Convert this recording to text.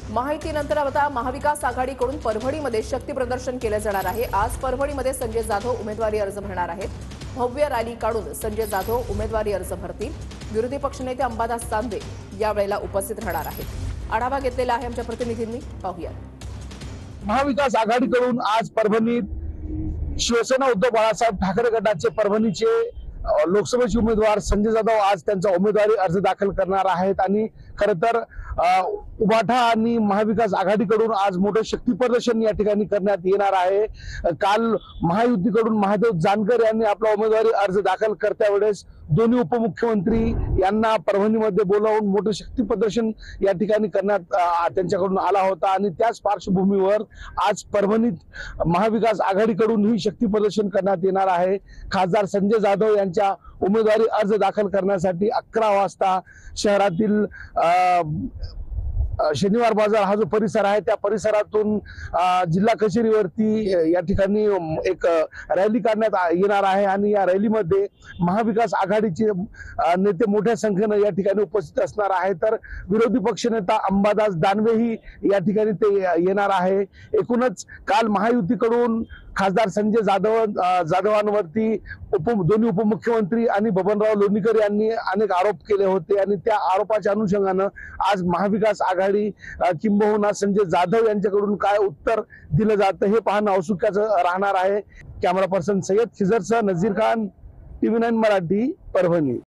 माहितीनंतर आता महाविकास आघाडीकडून परभणीमध्ये शक्ती प्रदर्शन केले जाणार आहे। आज परभणीमध्ये संजय जाधव उमेदवारी अर्ज भरणार आहेत। भव्य रॅली काढून संजय जाधव उमेदवारी अर्ज भरतील। विरोधी पक्षनेते अंबादास दानवे यावेळेला उपस्थित राहणार आहेत। आढावा घेतलेला आहे आमच्या प्रतिनिधींनी, पाहूया। महाविकास आघाडीकडून आज परभणीत शिवसेना उद्धव बाळासाहेब ठाकरे गटाचे परभणीचे लोकसभेचे उमेदवार संजय जाधव आज त्यांचा उमेदवारी अर्ज दाखल करणार आहेत। आणि खरं तर उभाठा आणि महाविकास आघाडीकडून आज मोठे शक्ती प्रदर्शन या ठिकाणी करण्यात येणार आहे। काल महायुतीकडून महादेव जानकर यांनी आपला उमेदवारी अर्ज दाखल करत्या वेळेस दोन्ही उपमुख्यमंत्री यांना परभणीमध्ये बोलावून मोठे शक्ती प्रदर्शन या ठिकाणी करण्यात त्यांच्याकडून आला होता। आणि त्याच पार्श्वभूमीवर आज परभणीत महाविकास आघाडीकडून ही शक्ती प्रदर्शन करण्यात येणार आहे। खासदार संजय जाधव यांच्या उमेदवारी अर्ज दाखल करण्यासाठी 11 वाजता शहरातील शनिवार बाजार हा जो परिसर आहे त्या परिसरातून जिल्हा कचेरीवरती या ठिकाणी एक रॅली काढण्यात येणार आहे। आणि या रॅलीमध्ये महाविकास आघाडीचे नेते मोठ्या संख्येने या ठिकाणी उपस्थित असणार आहे। तर विरोधी पक्षनेता अंबादास दानवेही या ठिकाणी ते येणार आहे। एकूणच काल महायुतीकडून खासदार संजय जाधवांवरती दोन्ही उपमुख्यमंत्री आणि बबनराव लोणीकर यांनी अनेक आरोप केले होते। आणि त्या आरोपाच्या अनुषंगाने आज महाविकास आघाडी किंबहुना संजय जाधव यांच्याकडून काय उत्तर दिलं जातं हे पाहणं औत्सुक्याचं राहणार आहे। कॅमेरा पर्सन सय्यद खिजरसह नजीर खान, TV9 मराठी, परभणी।